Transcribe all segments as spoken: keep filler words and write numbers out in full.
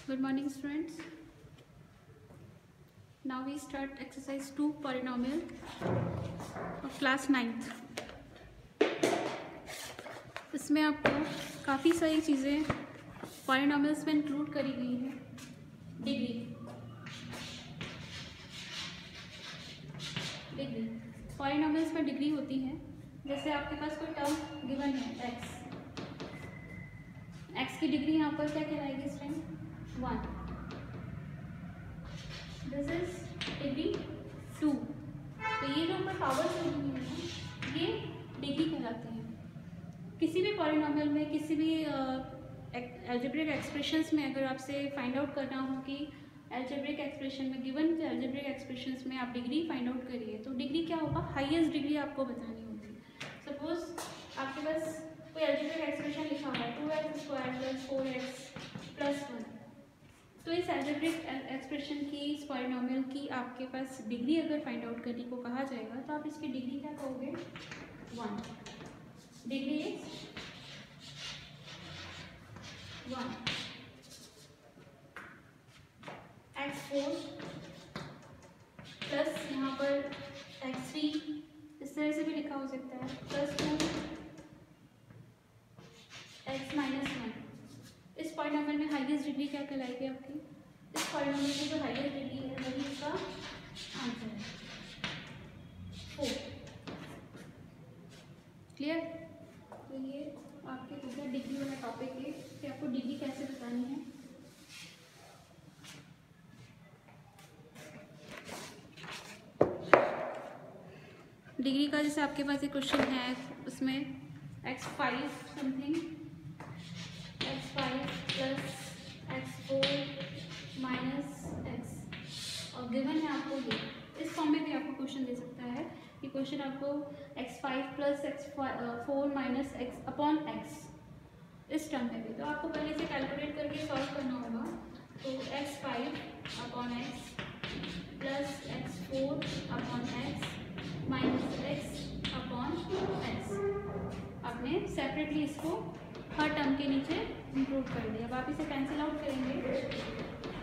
Good morning, students. Now we start exercise two, polynomial of class ninth. इसमें आपको काफ़ी सारी चीज़ें पॉलिनॉमियल्स में इंक्लूड करी गई हैं. डिग्री डिग्री पॉलिनॉमियल्स में डिग्री होती है. जैसे आपके पास कोई टर्म गिवन है x, x की डिग्री यहाँ पर क्या कहलाएगी इस time? One. This is degree two. तो ये जो ऊपर पावर्स लगी हुई हैं ये डिग्री कहलाते हैं. किसी भी पॉलिनॉमियल में, किसी भी अलजेब्रिक एक्सप्रेशंस में अगर आपसे फाइंड आउट करना हो कि अलजेब्रिक एक्सप्रेशन में, गिवन अलजेब्रिक एक्सप्रेशंस में आप डिग्री फाइंड आउट करिए, तो डिग्री क्या होगा? हाईएस्ट डिग्री आपको बतानी होगी. सपोज आपके पास कोई अलजेब्रिक एक्सप्रेशन लिखा हुआ है two x square plus four x plus one. तो इस अलजेब्रिक एक्सप्रेशन की, इस पॉलिनॉमियल की आपके पास डिग्री अगर फाइंड आउट करने को कहा जाएगा तो आप इसकी डिग्री क्या कहोगे? One. Degree is one. X four plus यहाँ पर एक्स थ्री, इस तरह से भी लिखा हो सकता है, plus two x minus one. इस पॉलिनॉमियल में हाईएस्ट डिग्री क्या कहलाएगी आपकी? इस पॉलिनॉमियल की जो हाईएस्ट डिग्री है वही इसका आंसर है, फोर. क्लियर? तो ये आपके पूरा डिग्री वाला टॉपिक है कि आपको डिग्री कैसे बतानी है. डिग्री का जैसे आपके पास एक क्वेश्चन है, उसमें x five something, x five plus x four minus x, और गिवन है आपको ये. इस फॉर्म में भी आपको क्वेश्चन दे सकता है कि क्वेश्चन आपको x five plus x four minus x upon x, इस टर्म में भी. तो आपको पहले से कैलकुलेट करके सॉल्व करना होगा. तो x five upon x plus x four upon x minus x upon x. आपने सेपरेटली इसको हर टर्म के नीचे इंक्लूड कर दिया. अब आप इसे कैंसिल आउट करेंगे.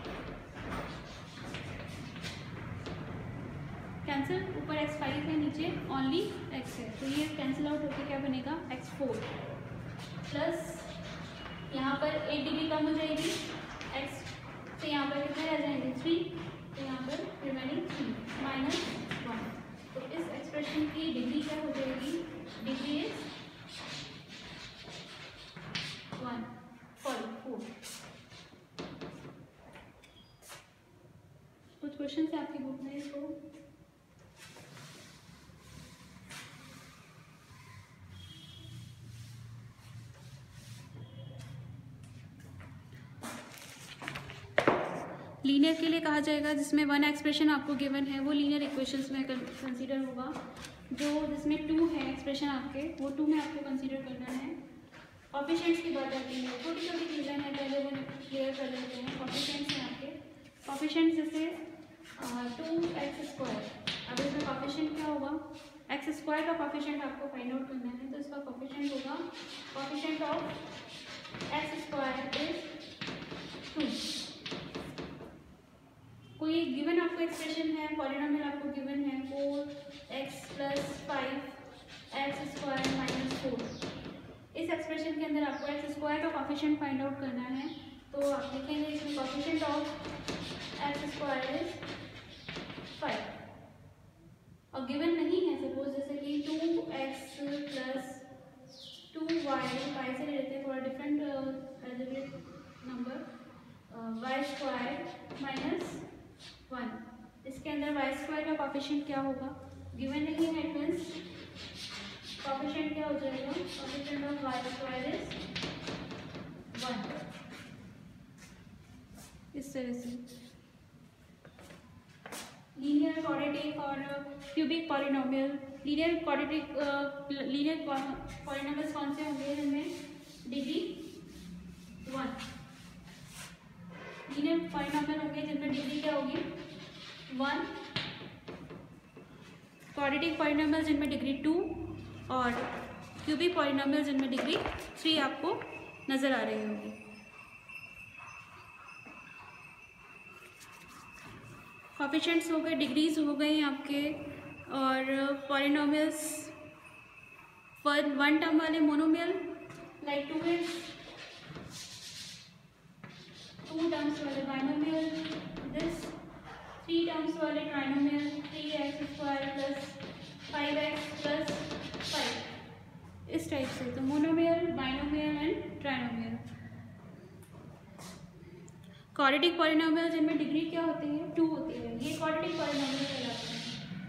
कैंसिल, ऊपर एक्स फाइव है, नीचे ओनली एक्स है, तो ये कैंसिल आउट होकर क्या बनेगा? एक्स फोर प्लस यहाँ पर एट डिग्री कम हो जाएगी एक्स से, यहाँ पर कितने रह जाएंगे? थ्री. तो यहाँ पर रिमेनिंग थ्री माइनस वन. तो इस एक्सप्रेशन की डिग्री क्या हो जाएगी? Degree is one, sorry four. कुछ क्वेश्चन है आपकी बुक में, इसको लीनियर के लिए कहा जाएगा जिसमें वन एक्सप्रेशन आपको गिवन है वो लीनियर इक्वेशंस में कंसीडर होगा. जो जिसमें टू है एक्सप्रेशन आपके, वो टू में आपको कंसीडर करना है. कोफिशिएंट्स की बात आती है, छोटी छोटी चीज़ें हैं, पहले वो क्लियर कर लेते हैं. कोफिशिएंट्स हैं आपके. कोफिशिएंट्स जैसे टू एक्स स्क्वायर. अब इसमें कोफिशिएंट क्या होगा? एक्स स्क्वायर का कोफिशिएंट आपको फाइंड आउट करना है, तो इसका कोफिशिएंट होगा, coefficient of x square is two. कोई गिवन आपको एक्सप्रेशन है, पॉलिनॉमियल आपको गिवन है four x plus five x square minus four. इस एक्सप्रेशन के अंदर आपको एक्स स्क्वायर का कोफिशिएंट फाइंड आउट करना है. तो आप लिखेंगे इसमें coefficient of x square is five, और गिवन नहीं है. सपोज जैसे कि to x plus two y, y से ले लेते हैं थोड़ा different algebraic number, y square minus one. इसके अंदर वाई स्क्वायर का कोफिशिएंट क्या होगा? गिवन नहीं है, मीन्स कोफिशिएंट क्या हो जाएगा? Coefficient of y square is one. इस तरह से लीनियर, क्वाड्रेटिक और cubic polynomial. Linear quadratic linear polynomials कौन से होंगे? जिनमें डिग्री वन. लीनियर पॉलिनॉमियल होंगे जिनमें डिग्री क्या होगी? वन. क्वाड्रेटिक पॉलिनॉमियल जिनमें डिग्री टू, और क्यूबिक पॉलिनॉमियल जिनमें डिग्री थ्री आपको नज़र आ रही होगी. कोफिशिएंट्स हो गए, डिग्रीज हो गई आपके, और पॉलिनोमियल्स वन वन टर्म वाले monomial like two x, two terms वाले बाइनोमियल दिस, थ्री टर्म्स वाले trinomial three x square plus five x plus five, इस टाइप से। तो monomial, binomial and trinomial. Quadratic polynomial जिनमें डिग्री क्या होती है, टू होती है, ये क्वाड्रेटिक पॉलिनोमियल कहलाते हैं।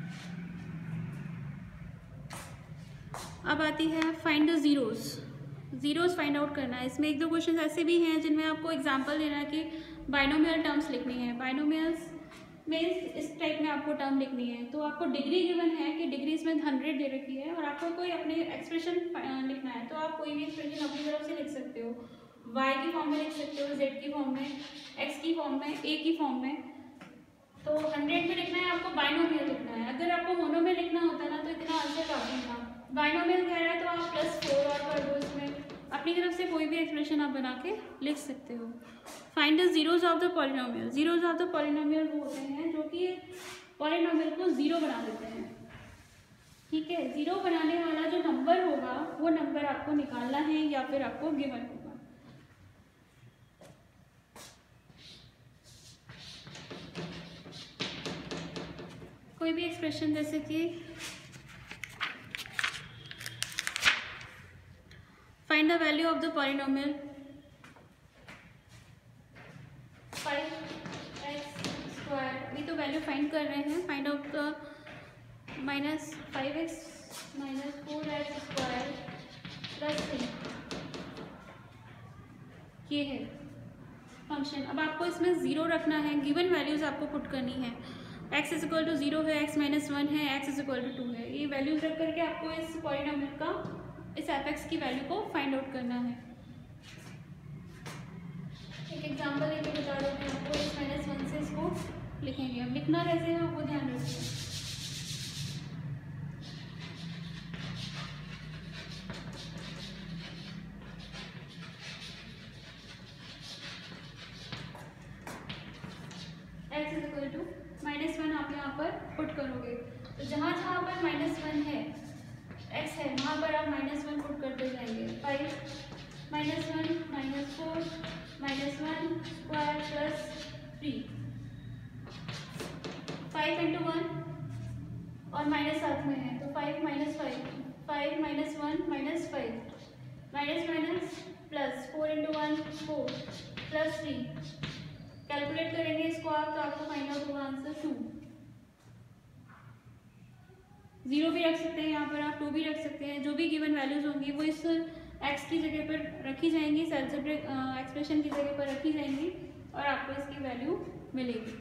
अब आती है find the zeros. Zeros find out करना है। इसमें एक दो क्वेश्चन ऐसे भी हैं जिनमें आपको एग्जांपल देना है कि बाइनोमियल टर्म्स लिखनी है। बाइनोमियल्स में इस टाइप में आपको टर्म लिखनी है, तो आपको डिग्री गिवन है कि डिग्री इसमें हंड्रेड दे रखी है और आपको कोई अपने एक्सप्रेशन लिखना है, तो आप कोई भी एक्सप्रेशन अपनी तरफ से लिख सकते हो। y की फॉर्म में लिख सकते हो, z की फॉर्म में, x की फॉर्म में, a की फॉर्म में। तो हंड्रेड में लिखना है आपको, बाइनोमियल लिखना है। अगर आपको मोनोमियल लिखना होता ना तो इतना आंसर काफी था। बाइनोमियल कह रहा है तो आप प्लस फोर और कर दो, इसमें अपनी तरफ से कोई भी एक्सप्रेशन आप बना के लिख सकते हो। Find the zeros of the polynomial. Zeros of the polynomial वो होते हैं जो कि पॉलिनोमियल को जीरो बना देते हैं। ठीक है, जीरो बनाने वाला जो नंबर होगा वो नंबर आपको निकालना है या फिर आपको गिवन होगा। कोई भी एक्सप्रेशन जैसे कि find the value of the polynomial five x square, अभी तो वैल्यू फाइंड कर रहे हैं। Find out the minus five x minus four x square plus three, ये है फंक्शन। अब आपको इसमें ज़ीरो रखना है, गिवन वैल्यूज़ आपको पुट करनी है। x is equal to zero है, x माइनस वन है, x is equal to two है। ये वैल्यूज रख करके आपको इस पॉलिनोमियल का, इस एफ एक्स की वैल्यू को फाइंड आउट करना है। एक एग्जांपल लेके बता देते हैं आपको। x माइनस वन से इसको लिखेंगे। अब लिखना कैसे है वो ध्यान रखिए। x is equal to minus one आप यहाँ पर पुट करोगे, तो जहाँ जहाँ पर माइनस वन है, x है, वहाँ पर आप माइनस वन पुट करते जाएंगे। Five minus one minus four minus one square plus three, five into one और माइनस साथ में है तो five minus five, five minus one minus five, minus minus plus, four into one four plus three. Calculate करेंगे इसको आप तो आपको फाइंड आउट होगा आंसर टू। जीरो भी रख सकते हैं यहाँ पर, आप टू भी रख सकते हैं। जो भी गिवन वैल्यूज होंगी वो इस एक्स की जगह पर रखी जाएंगी, अलजेब्रिक एक्सप्रेशन की जगह पर रखी जाएंगी और आपको इसकी वैल्यू मिलेगी।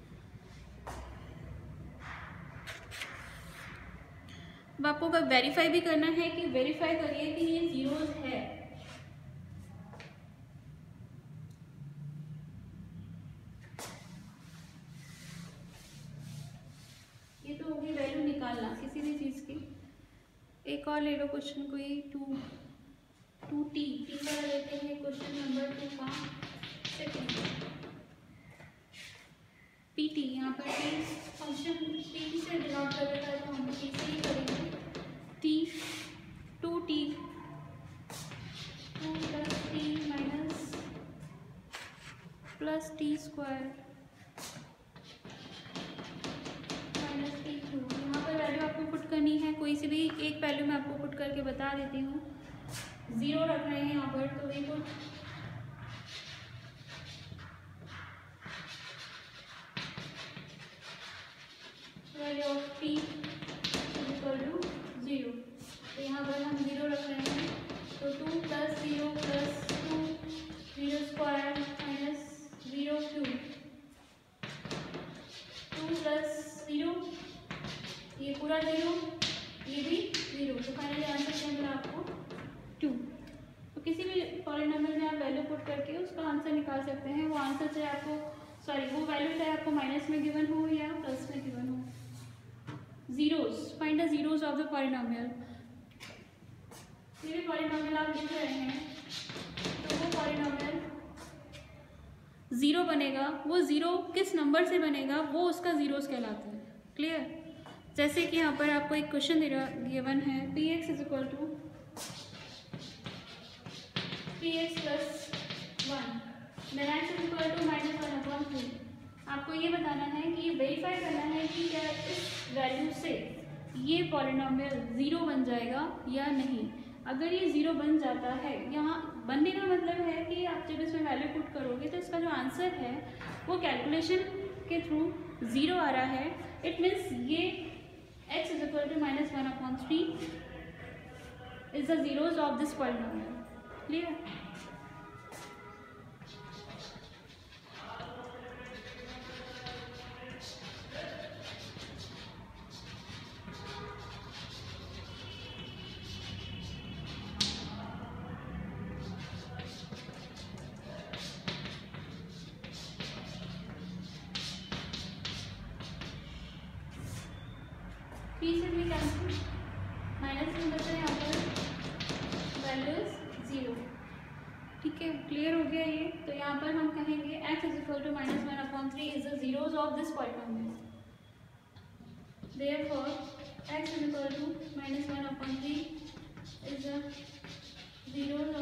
अब आपको वेरीफाई भी करना है कि वेरीफाई करिए कि ये जीरोज है। ये तो होगी वैल्यू निकालना किसी भी चीज की। एक और ले लो क्वेश्चन कोई, टू टू टी टी वाला लेते हैं क्वेश्चन नंबर टू का सेकेंड। पी टी, यहाँ पर टी फंक्शन पी टी से डिनोट कर रखा है तो हम टी से ही करेंगे। T two t two plus t minus plus t square minus t two. यहाँ पर वैल्यू आपको पुट करनी है, कोई सी भी एक वैल्यू मैं आपको पुट करके बता देती हूँ। जीरो रख रहे हैं यहाँ पर तो we put value of t is equal to zero. तो यहाँ पर हम जीरो रख रहे हैं तो two plus zero plus two zero square minus zero cube, two plus zero, ये पूरा जीरो, ये भी जीरो। तो फाइनली आंसर क्या मिला आपको टू। तो किसी भी पॉलिनोमियल में आप वैल्यू पुट करके उसका आंसर निकाल सकते हैं। वो आंसर चाहे आपको, सॉरी वो वैल्यू चाहे आपको माइनस में गिवन हो या प्लस में गिवन हो। Zeros, find the zeros of the polynomial. कोई भी पॉलिनोमियल आप लिख रहे हैं तो वो पॉलिनोमियल ज़ीरो बनेगा, वो ज़ीरो किस नंबर से बनेगा वो उसका ज़ीरोस कहलाता है। क्लियर? जैसे कि यहाँ पर आपको एक क्वेश्चन दे रहा गिवन है p x is equal to p x plus one then x is equal to minus one upon three. आपको ये बताना है कि वेरीफाई करना है कि क्या इस वैल्यू से ये पॉलिनोमियल ज़ीरो बन जाएगा या नहीं। अगर ये ज़ीरो बन जाता है, यहाँ बनने का मतलब है कि आप जब इसमें वैल्यू पुट करोगे तो इसका जो आंसर है वो कैलकुलेशन के थ्रू ज़ीरो आ रहा है। इट मीन्स ये x is equal to minus one upon three is the zeros of this polynomial. Clear? P से भी कैंसिल, माइनस में बचा यहाँ पर वैल्यूज ज़ीरो। ठीक है, क्लियर हो गया ये। तो यहाँ पर हम कहेंगे x is equal to minus one upon three is the zeros of this polynomial. Therefore x is equal to minus one upon three is the zeros